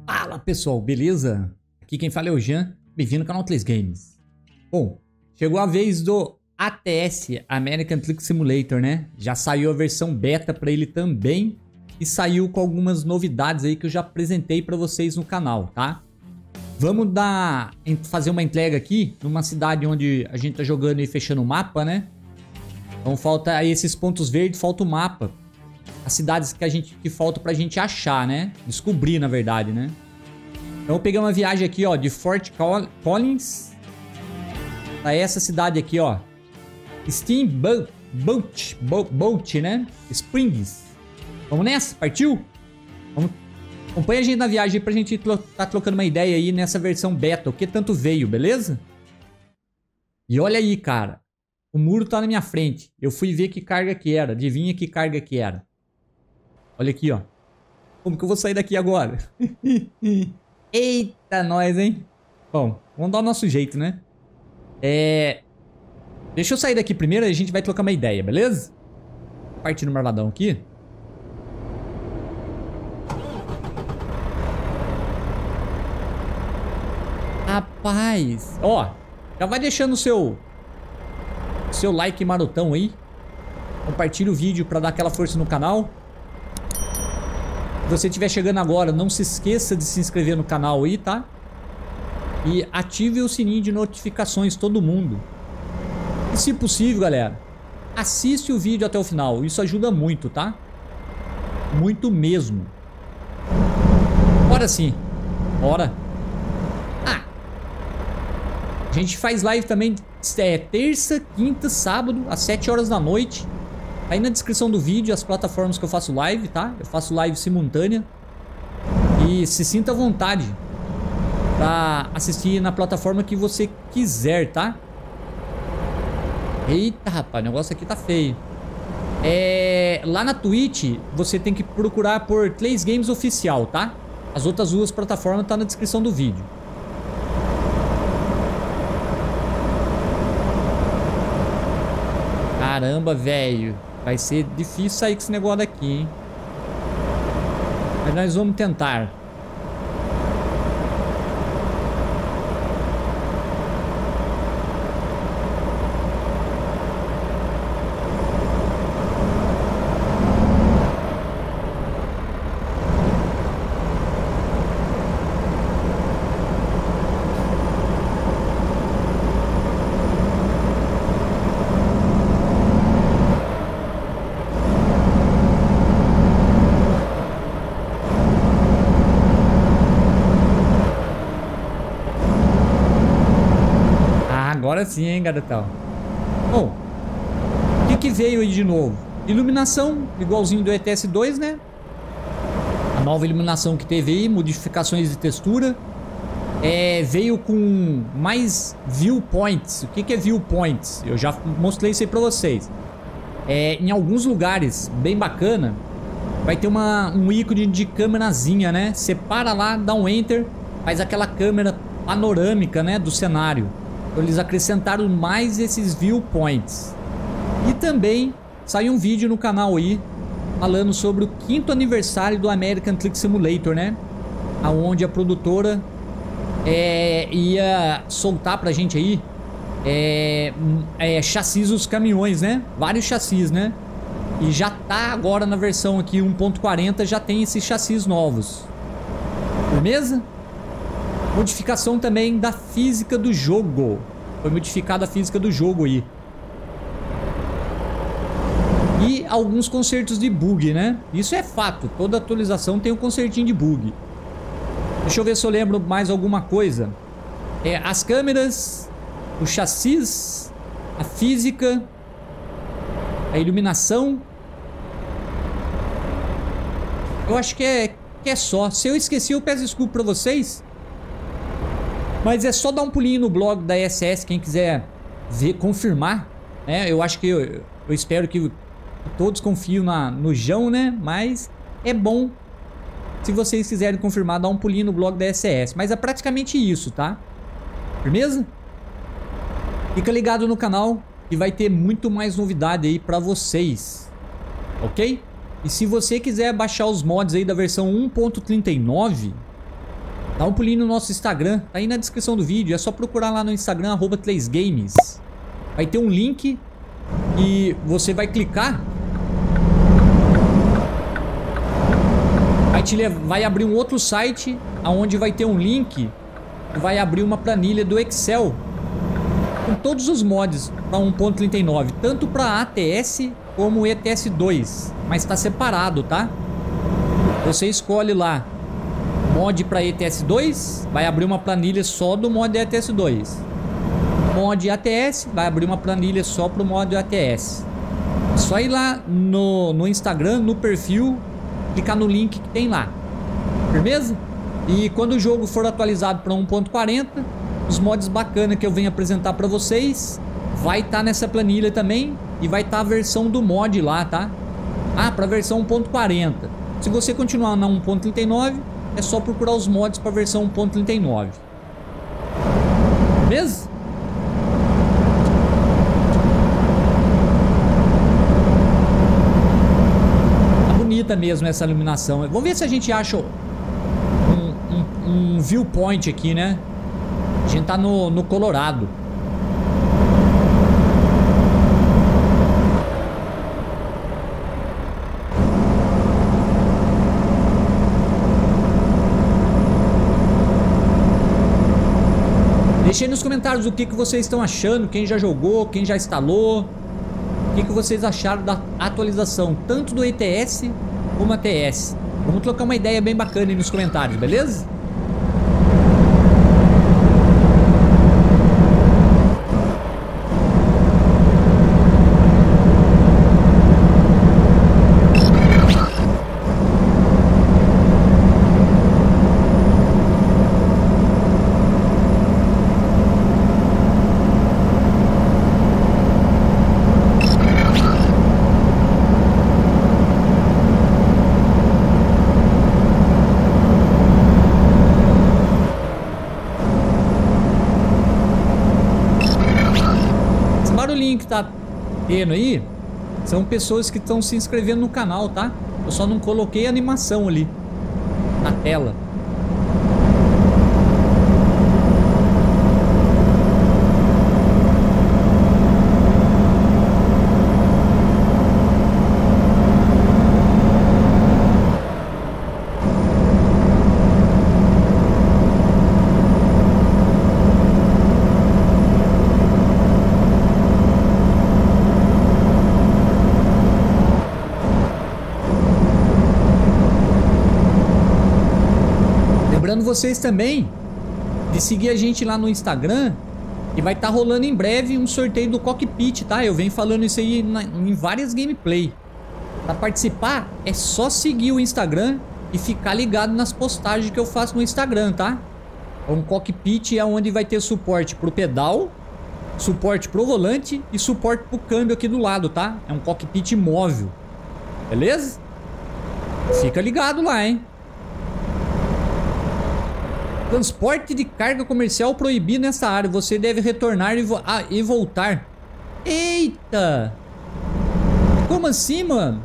Fala pessoal, beleza? Aqui quem fala é o Jean, bem-vindo ao canal Tlays Games. Bom, chegou a vez do ATS, American Truck Simulator, né? Já saiu a versão beta para ele também e saiu com algumas novidades aí que eu já apresentei para vocês no canal, tá? Vamos fazer uma entrega aqui numa cidade onde a gente tá jogando e fechando o mapa, né? Então falta aí esses pontos verdes, falta o mapa. As cidades que faltam pra gente achar, né? Descobrir, na verdade, né? Então eu peguei uma viagem aqui, ó, de Fort Collins pra essa cidade aqui, ó. Steamboat, né? Springs. Vamos nessa? Partiu? Vamos. Acompanha a gente na viagem pra gente tá trocando uma ideia aí nessa versão beta. O que tanto veio, beleza? E olha aí, cara. O muro tá na minha frente. Eu fui ver que carga que era. Adivinha que carga que era. Olha aqui, ó. Como que eu vou sair daqui agora? Eita, nós, hein? Bom, vamos dar o nosso jeito, né? Deixa eu sair daqui primeiro e a gente vai trocar uma ideia, beleza? Partir no marvadão aqui. Rapaz. Ó, já vai deixando o seu like marotão aí. Compartilha o vídeo pra dar aquela força no canal. Se você estiver chegando agora, não se esqueça de se inscrever no canal aí, tá? E ative o sininho de notificações, todo mundo. E se possível, galera, assiste o vídeo até o final. Isso ajuda muito, tá? Muito mesmo. Bora sim. Bora. A gente faz live também terça, quinta, sábado, às 7 horas da noite. Aí na descrição do vídeo as plataformas que eu faço live, tá? Eu faço live simultânea. E se sinta à vontade pra assistir na plataforma que você quiser, tá? Eita, rapaz, o negócio aqui tá feio. Lá na Twitch você tem que procurar por Tlays Games Oficial, tá? As outras duas plataformas tá na descrição do vídeo. Caramba, velho. Vai ser difícil sair com esse negócio daqui, hein? Mas nós vamos tentar. Agora sim, hein, garotão. Bom, o que veio aí de novo? Iluminação, igualzinho do ETS 2, né? A nova iluminação que teve aí, modificações de textura. Veio com mais viewpoints. O que é viewpoints? Eu já mostrei isso aí pra vocês. Em alguns lugares, bem bacana, vai ter um ícone de câmerazinha, né? Você para lá, dá um enter, faz aquela câmera panorâmica, né, do cenário. Eles acrescentaram mais esses viewpoints. E também saiu um vídeo no canal aí falando sobre o 5º aniversário do American Truck Simulator, né? Aonde a produtora ia soltar pra gente aí chassis dos caminhões, né? Vários chassis, né? E já tá agora na versão aqui 1.40, já tem esses chassis novos. Firmeza? Modificação também da física do jogo. Foi modificada a física do jogo aí. E alguns consertos de bug, né? Isso é fato. Toda atualização tem um consertinho de bug. Deixa eu ver se eu lembro mais alguma coisa. As câmeras, os chassis, a física, a iluminação. Eu acho que é só. Se eu esqueci, eu peço desculpa pra vocês. Mas é só dar um pulinho no blog da SS, quem quiser ver, confirmar, né? Eu acho que eu espero que todos confiam no João, né? Mas é bom, se vocês quiserem confirmar, dar um pulinho no blog da SS. Mas é praticamente isso, tá? Firmeza? Fica ligado no canal que vai ter muito mais novidade aí pra vocês, ok? E se você quiser baixar os mods aí da versão 1.39, Dá um pulinho no nosso Instagram, tá aí na descrição do vídeo. É só procurar lá no Instagram, @3games. Vai ter um link e você vai clicar. Vai abrir um outro site, onde vai ter um link que vai abrir uma planilha do Excel com todos os mods para 1.39, tanto para ATS como ETS2, mas está separado, tá? Você escolhe lá mod para ETS2, vai abrir uma planilha só do mod ETS2. Mod ATS, vai abrir uma planilha só para o mod ATS. É só ir lá no Instagram, no perfil, clicar no link que tem lá. Firmeza? E quando o jogo for atualizado para 1.40, os mods bacana que eu venho apresentar para vocês vai estar nessa planilha também, e vai estar a versão do mod lá, tá? Ah, para a versão 1.40. Se você continuar na 1.39, é só procurar os mods para a versão 1.39. Beleza? Tá bonita mesmo essa iluminação. Vamos ver se a gente acha um viewpoint aqui, né? A gente tá no Colorado. Deixe aí nos comentários o que vocês estão achando, quem já jogou, quem já instalou, o que vocês acharam da atualização, tanto do ETS como ATS. Vamos trocar uma ideia bem bacana aí nos comentários, beleza? Que tá tendo aí são pessoas que estão se inscrevendo no canal, tá? Eu só não coloquei a animação ali na tela. Lembrando vocês também de seguir a gente lá no Instagram, e vai estar rolando em breve um sorteio do cockpit, tá? Eu venho falando isso aí em várias gameplay. Para participar é só seguir o Instagram e ficar ligado nas postagens que eu faço no Instagram, tá? Um cockpit é onde vai ter suporte pro pedal, suporte pro volante e suporte pro câmbio aqui do lado, tá? É um cockpit móvel, beleza? Fica ligado lá, hein? Transporte de carga comercial proibido nessa área. Você deve retornar e voltar. Eita! Como assim, mano?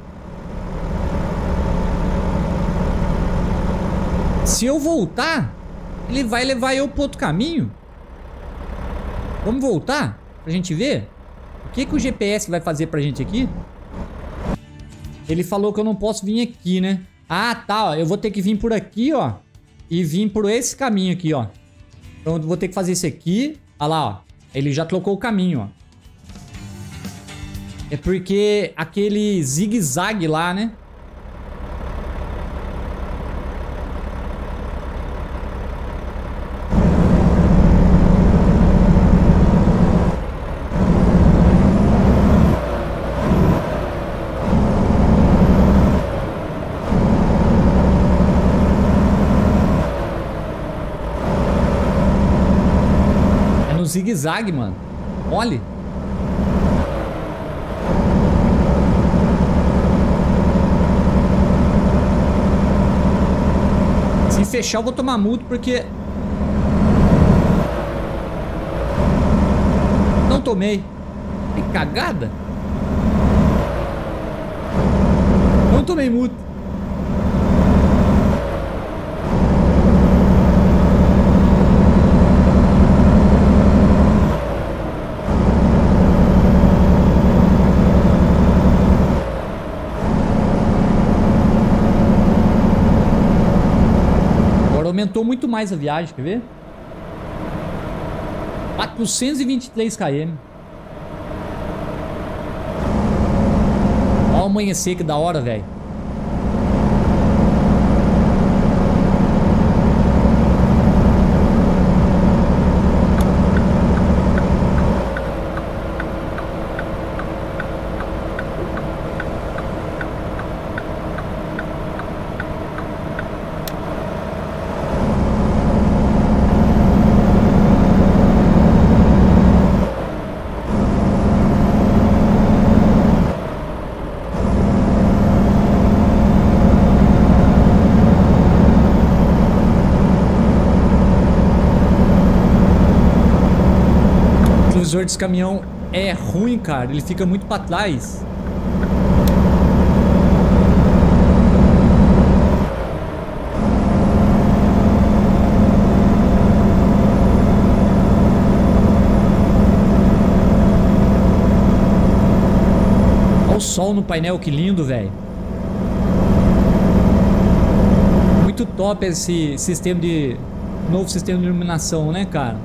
Se eu voltar, ele vai levar eu pro outro caminho? Vamos voltar pra gente ver? O que o GPS vai fazer pra gente aqui? Ele falou que eu não posso vir aqui, né? Ah, tá, ó. Eu vou ter que vir por aqui, ó. E vim por esse caminho aqui, ó. Então eu vou ter que fazer isso aqui. Olha lá, ó. Ele já trocou o caminho, ó. É porque aquele zigue-zague lá, né? Zigue-zague, mano. Olha. Se fechar, eu vou tomar multa porque... Não tomei. Que cagada. Não tomei multa. aumentou muito mais a viagem, quer ver? 423 km. Olha o amanhecer, que da hora, velho. O visor desse caminhão é ruim, cara. Ele fica muito pra trás. Olha o sol no painel, que lindo, velho. Muito top esse sistema de... novo sistema de iluminação, né, cara?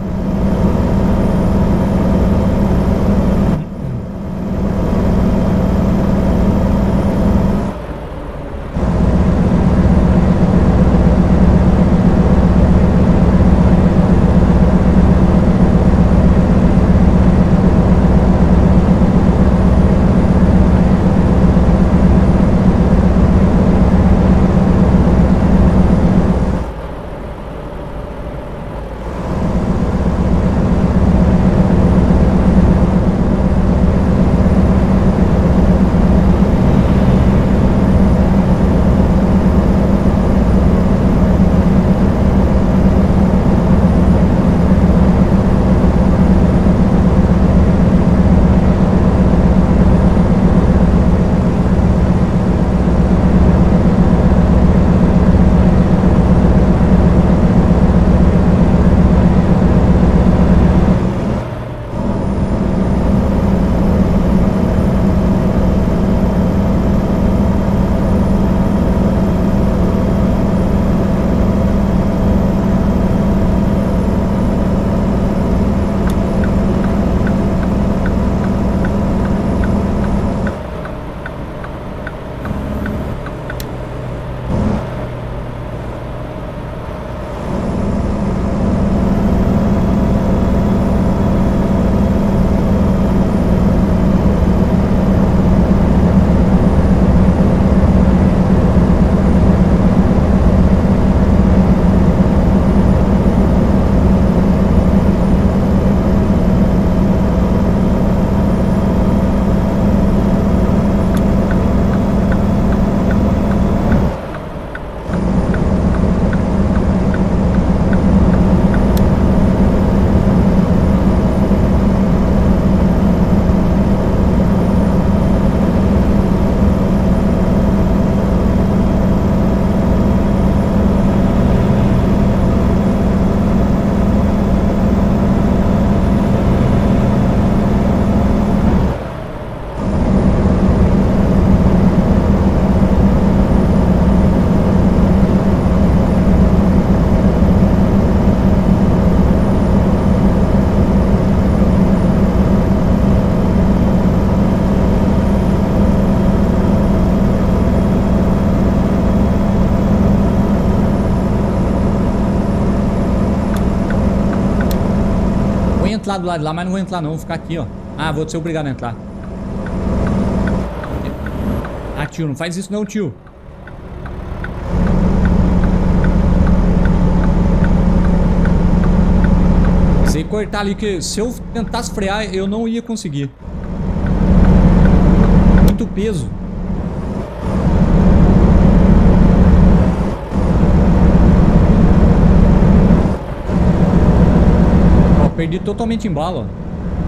Lá do lado de lá, mas não vou entrar não, vou ficar aqui, ó. Ah, vou ser obrigado a entrar. Ah, tio, não faz isso não, tio. Sei cortar ali, que se eu tentasse frear, eu não ia conseguir. Muito peso. Perdi totalmente embalo, ó.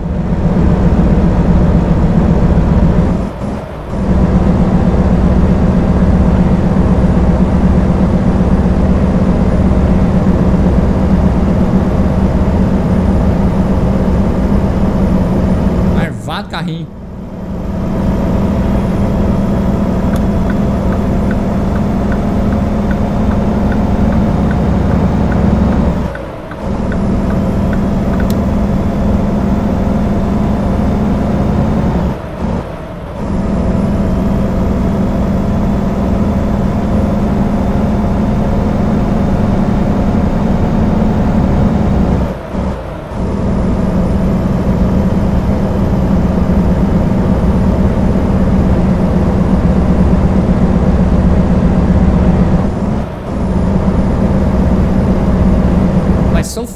Marvado carrinho.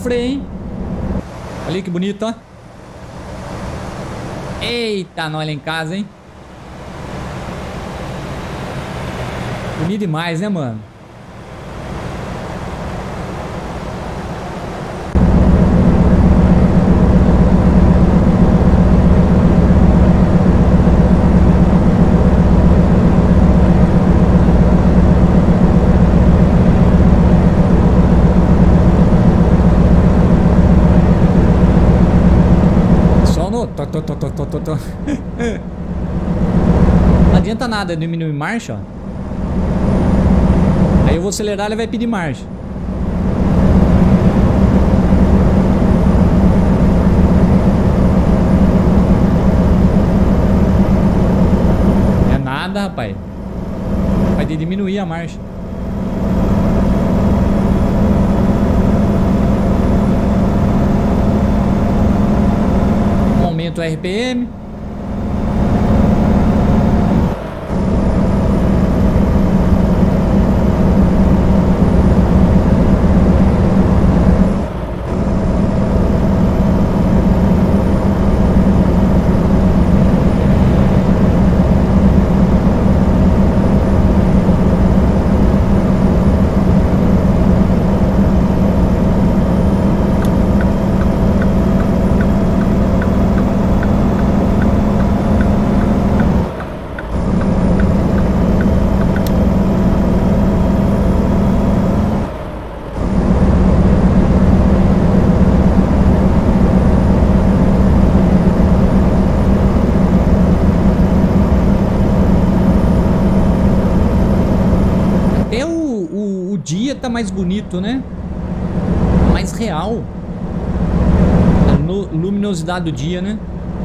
freio, hein? Olha que bonito, ó. Eita, nós lá em casa, hein? Bonito demais, né, mano? Tô. Não adianta nada diminuir marcha, ó. Aí eu vou acelerar, ele vai pedir marcha. É nada, rapaz. Vai diminuir a marcha. Aumenta o RPM. Dia tá mais bonito, né? Mais real. A luminosidade do dia, né?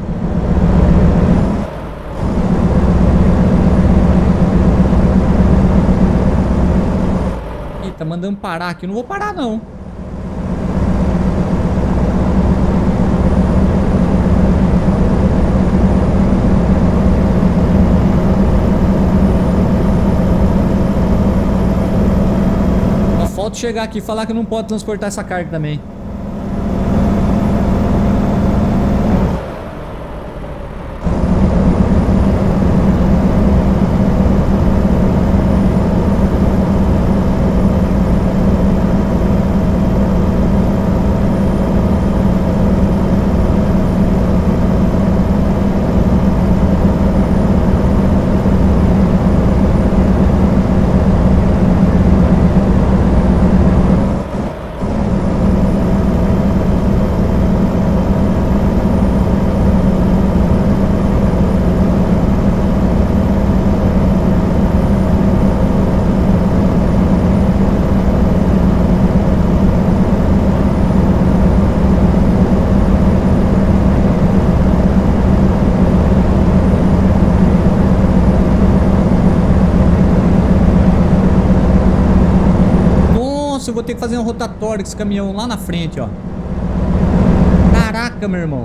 Ih, tá mandando parar aqui. Eu não vou parar, não. Falta chegar aqui e falar que não pode transportar essa carga também. Eu vou ter que fazer um rotatório com esse caminhão lá na frente, ó. Caraca, meu irmão.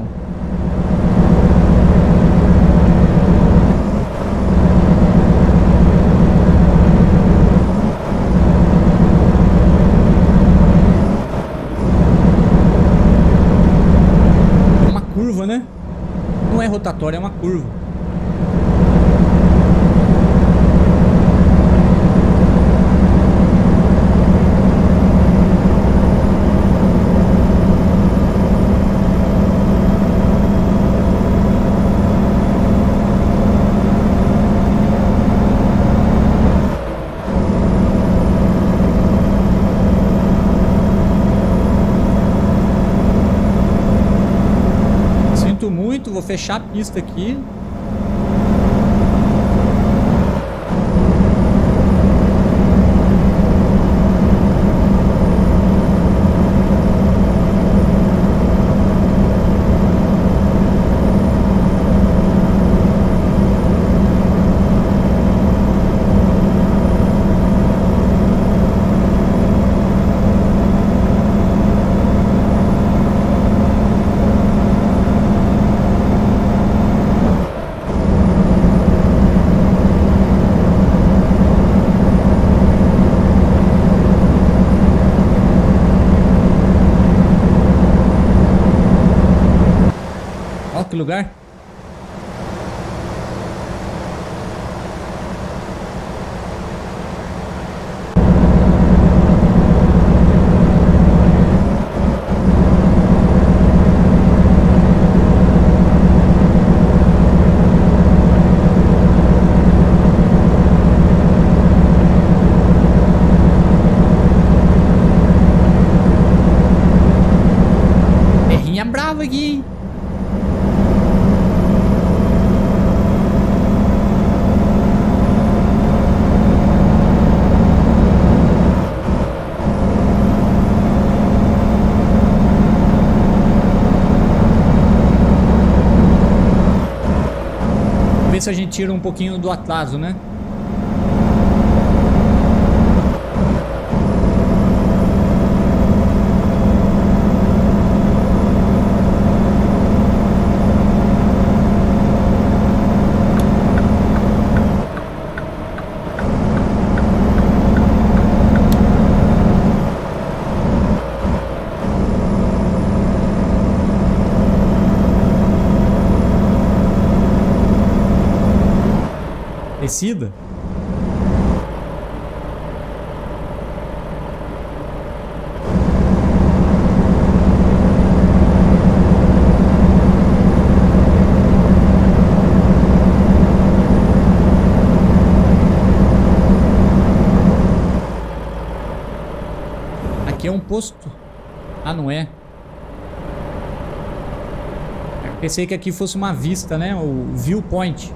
É uma curva, né? Não é rotatório, é uma curva. Muito, vou fechar a pista aqui. aquele lugar? Terrinha brava aqui, hein? Vamos ver se a gente tira um pouquinho do atraso, né? Descida? Aqui é um posto. Ah, não é? Eu pensei que aqui fosse uma vista, né? O viewpoint.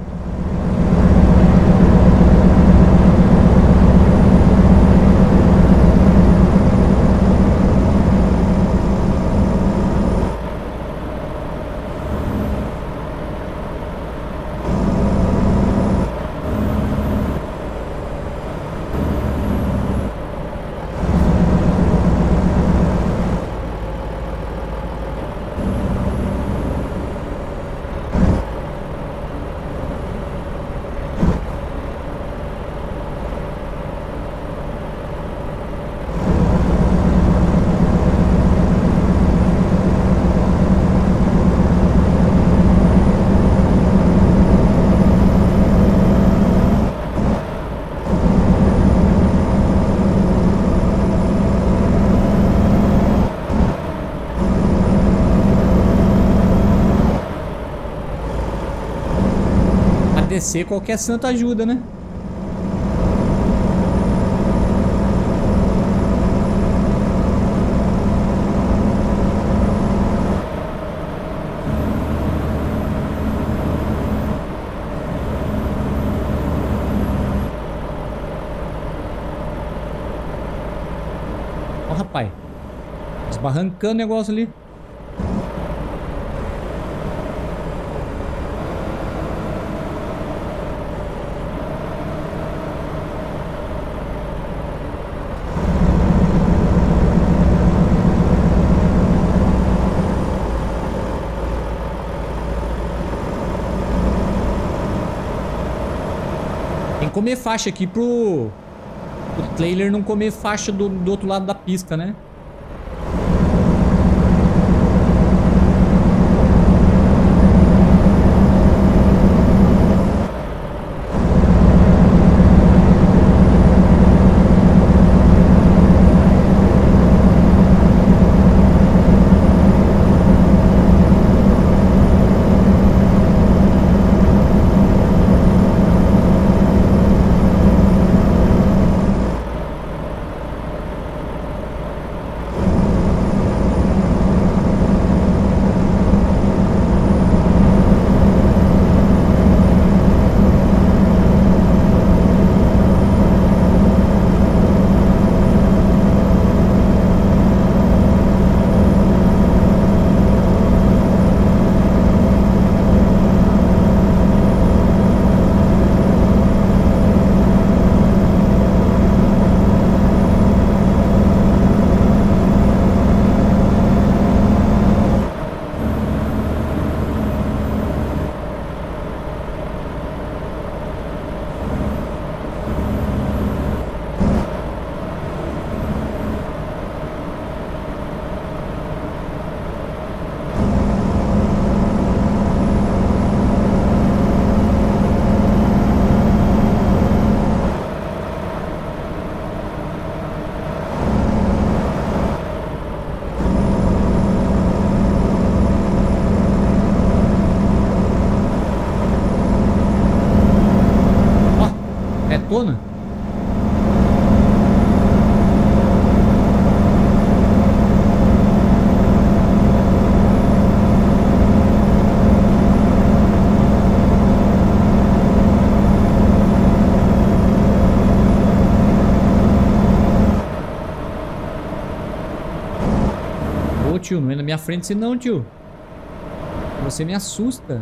Descer, qualquer santo ajuda, né? Ó, rapaz. Esbarrancando o negócio ali. Comer faixa aqui pro trailer não comer faixa do outro lado da pista, né? autona? Ô tio, não é na minha frente assim não, tio. Você me assusta.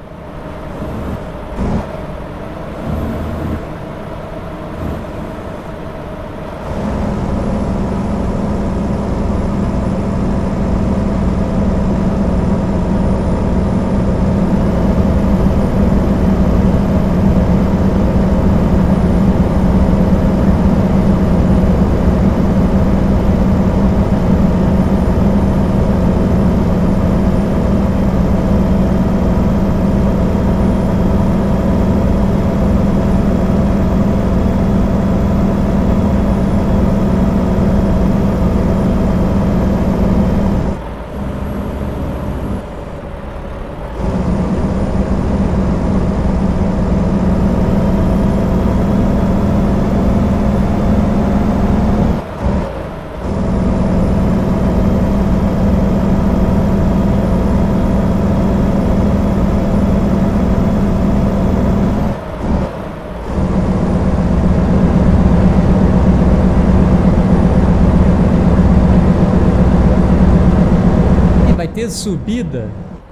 Vai ter subida.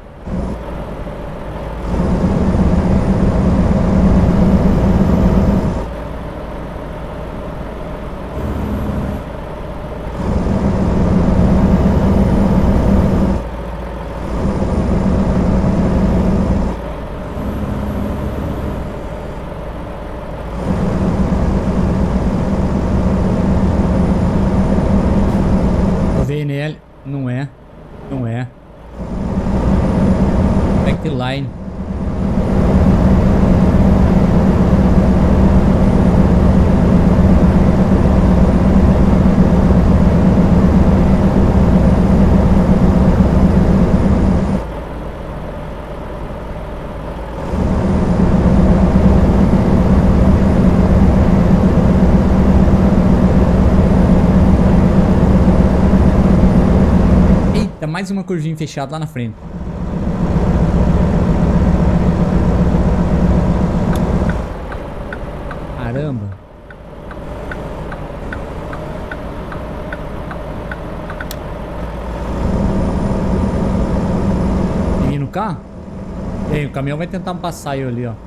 O VNL não é. Não é. Backline. Eita, mais uma curvinha fechada lá na frente. Caramba. Tem no carro? Tem, o caminhão vai tentar passar eu ali, ó.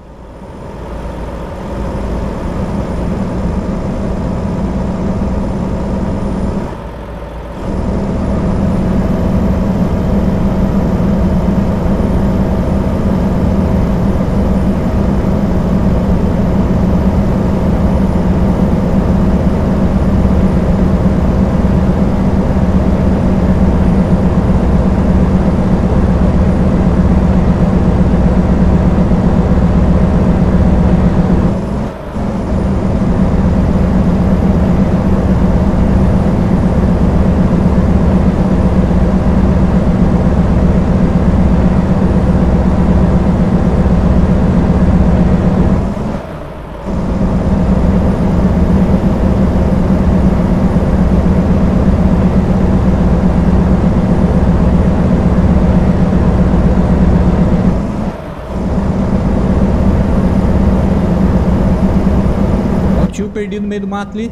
Perdido no meio do mato ali.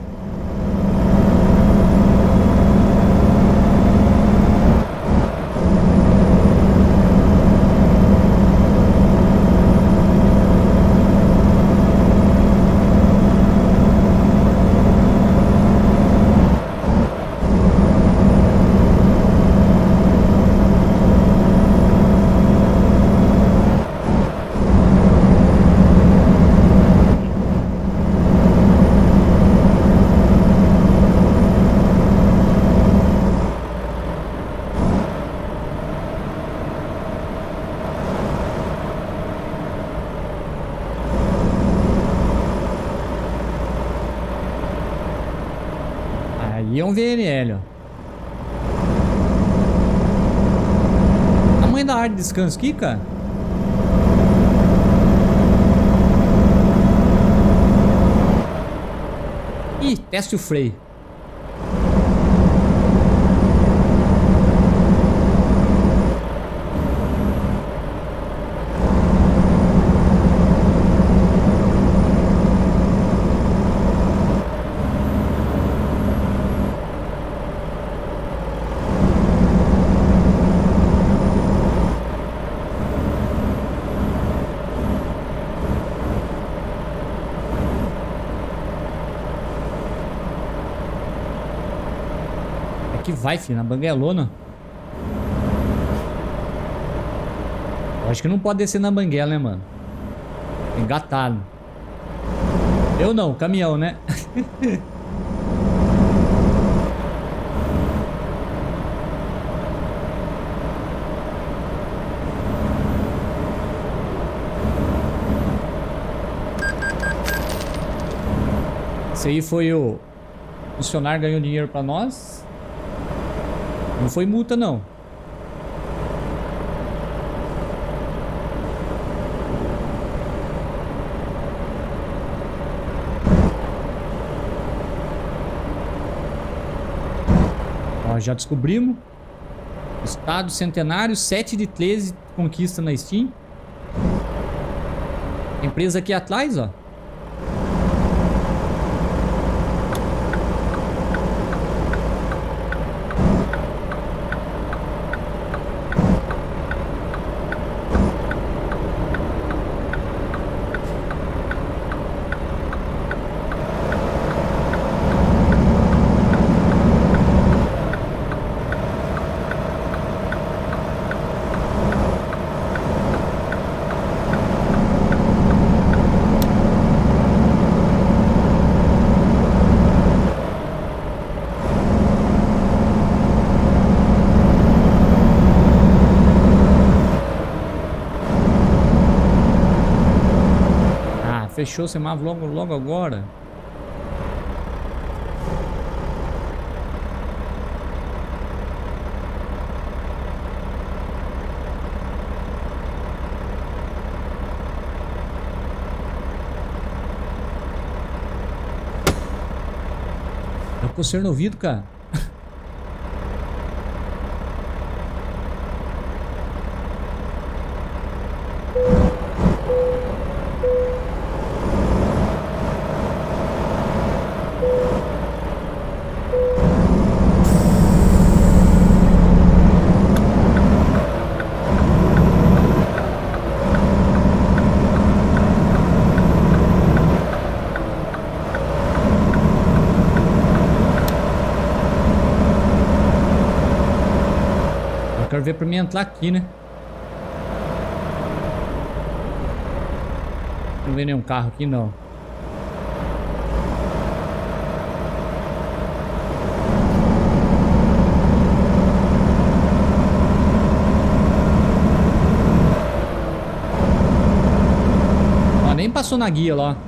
Aí é um VNL, ó. Tamanho da área de descanso aqui, cara. Ih, teste o freio. Que vai, filho, na banguelona. Eu acho que não pode descer na banguela, né, mano? Engatado. Eu não, caminhão, né? Esse aí foi o funcionário ganhou dinheiro pra nós. Não foi multa, não. Ó, já descobrimos. Estado centenário, 7 de 13 conquista na Steam. Empresa aqui atrás, ó. Fechou o semáforo logo agora. Tá coceiro no ouvido, cara. Quero ver pra mim entrar aqui, né? Não vê nenhum carro aqui, não. Ó, nem passou na guia lá.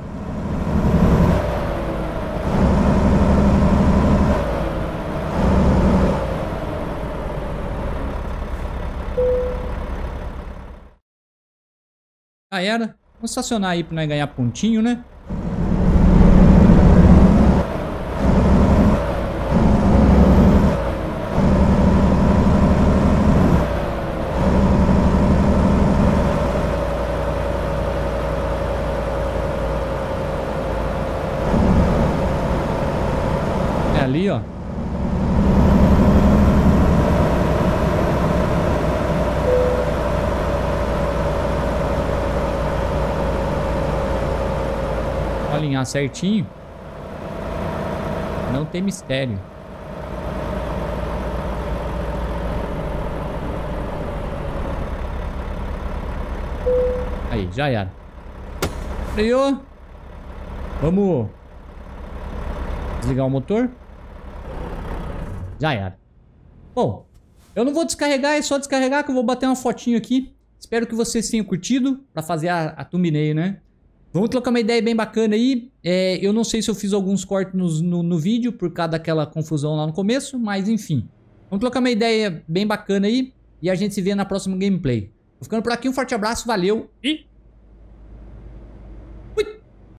Ah, era. Vamos estacionar aí pra nós ganhar pontinho, né? É ali, ó. Alinhar certinho. Não tem mistério. Aí, já era. Freou. Vamos desligar o motor. Já era. Bom, eu não vou descarregar, é só descarregar que eu vou bater uma fotinho aqui. Espero que vocês tenham curtido pra fazer a thumbnail, né? Vamos trocar uma ideia bem bacana aí. Eu não sei se eu fiz alguns cortes no vídeo por causa daquela confusão lá no começo, mas enfim. Vamos trocar uma ideia bem bacana aí e a gente se vê na próxima gameplay. Vou ficando por aqui, um forte abraço, valeu e...